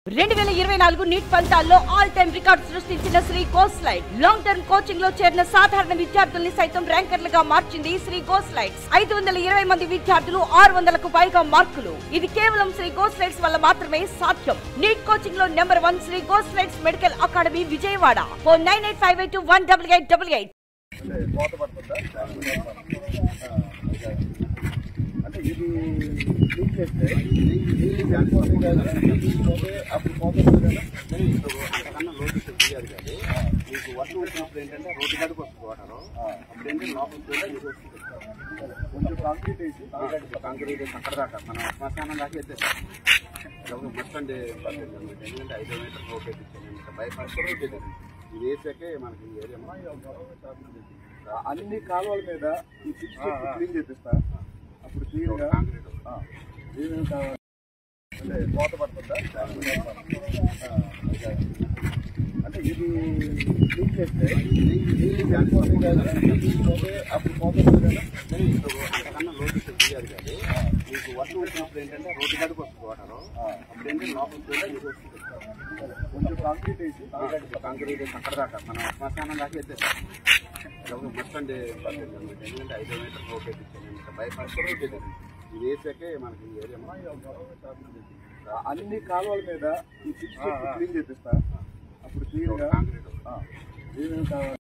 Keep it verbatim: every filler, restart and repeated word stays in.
రెండు వేల ఇరవై నాలుగు నీట్ ఫలితాల్లో ఆల్ టైమ్ రికార్డ్ సృష్టించిన శ్రీ గోస్లైడ్ లాంగ్ టర్మ్ కోచింగ్ లో చేరిన సాధారణ విద్యార్థుల్ని సైతం ర్యాంకర్లుగా మార్చింది శ్రీ గోస్లైడ్స్. ఐదు వందల ఇరవై మంది విద్యార్థులు ఆరు వందలకు పైగా మార్కులు. ఇది కేవలం శ్రీ గోస్లైడ్స్ వల్ల మాత్రమే సాధ్యం. నీట్ కోచింగ్ లో నెంబర్ వన్ శ్రీ గోస్లైడ్స్ medical academy Vijayawada. Phone nine eight five eight one double eight double eight. అంటే ఇది లీక్ చేస్తే అప్పుడు పోతుంది కదా, అంతకన్నా రోడ్డు తీయాలి కానీ మీకు వర్షం వచ్చినప్పుడు ఏంటంటే రోడ్డు కాడికి వస్తుంది వాటర్. అప్పుడు ఏంటంటే లోపలికి కొంచెం కాంక్రీట్ వేసి కాంక్రీట్ వేసి అక్కడ దాకా మన శ్మశానం దాకా ఎత్తేస్తాం. మొత్తం ఎందుకంటే ఐదో మీటర్ రోడ్ వేయించాను భయపడుతూ రోడ్ ఇది వేసాకే మనకి ఏరియా అన్ని కాలువల మీద ఈ పిచ్ క్లీన్ చేపిస్తా. అప్పుడు క్లీన్గా క్లీన్ కావాలి అంటే కోత పడుతుందా. అంటే ఇది క్లీన్ చేస్తే అప్పుడు కోత పడుతుంది కదా, అంతకన్నా రోడ్డు తీయాలి కానీ మీకు వర్షం వచ్చినప్పుడు ఏంటంటే రోడ్డు కాడికి వస్తుంది వాటర్. అప్పుడు ఏంటంటే లోపలికి కొంచెం కాంక్రీట్ వేసి కాంక్రీట్ వేసి అక్కడ దాకా మన శ్మశానం దాకా ఎత్తేస్తాం. మొత్తం ఎందుకంటే ఐదో మీటర్ రోడ్ వేయించాను భయపడుతూ రోడ్ ఇది వేసాకే మనకి ఏరియా అన్ని కాలువల మీద ఈ పిచ్ క్లీన్ చేపిస్తా. అప్పుడు క్లీన్గా క్లీన్ కావాలి.